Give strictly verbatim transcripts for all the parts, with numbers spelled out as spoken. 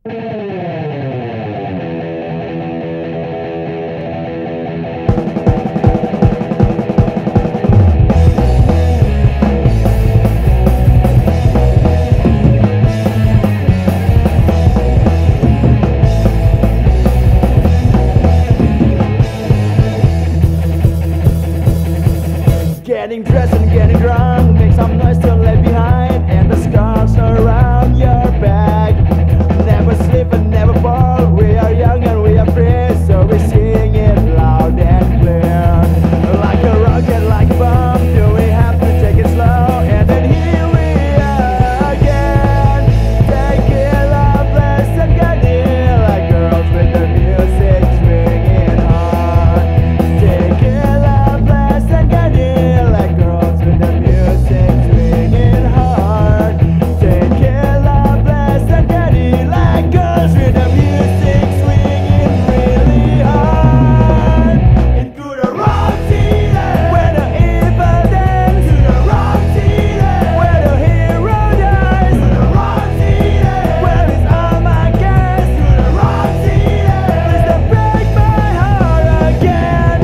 Getting dressed and getting drunk, make some noise to leave behind, and the scars around your back. Never sleep and never fall. We are young and we are free, so we sing it loud and clear. Like a rocket, like a bomb, do we have to take it slow? And then here we are again. Take it up, let's and get it like girls with the music swinging hard. Take it up, let's and get it like girls with the music swinging hard. Take it up, let's and get it like girls with the music swinging really hard. Into the rock city, where the evil dance. To the rock city, where the hero dies. To the rock city, where it's all my gas. To the rock city, please don't break my heart again.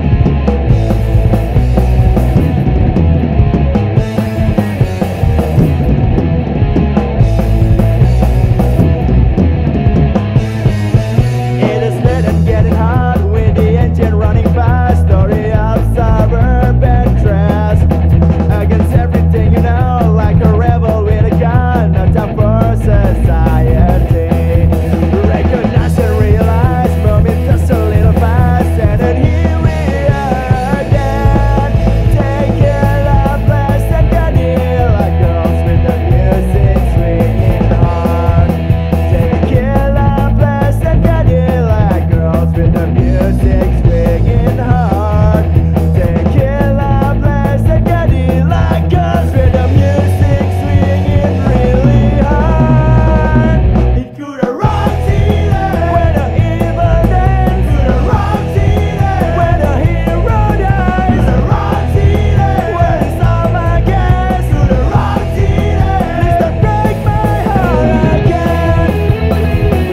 It is late and getting hot with the engine running fast. Story of suburban trash. Against everything you know, like a rebel with a gun. No time for society. Recognize and realize, moving just a little fast. And then here we are again. Take it up, let's and get it like girls with the music swinging hard. Take it up, let's and get it like girls with the music swinging hard. Take it up, let's and get it like girls with the music swinging really hard. Into the rock city, where the evil dance. To the rock city, where the hero dies. To the rock city, where it's all my gas. To the rock city, please don't break my heart again.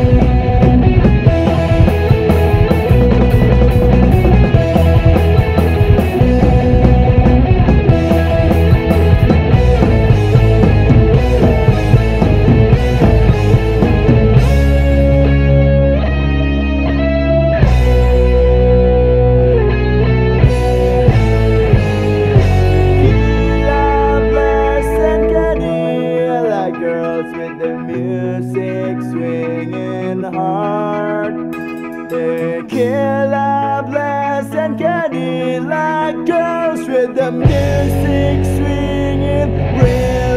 Like girls with the music swinging hard. Tequila, bless and candy like girls with the music swinging real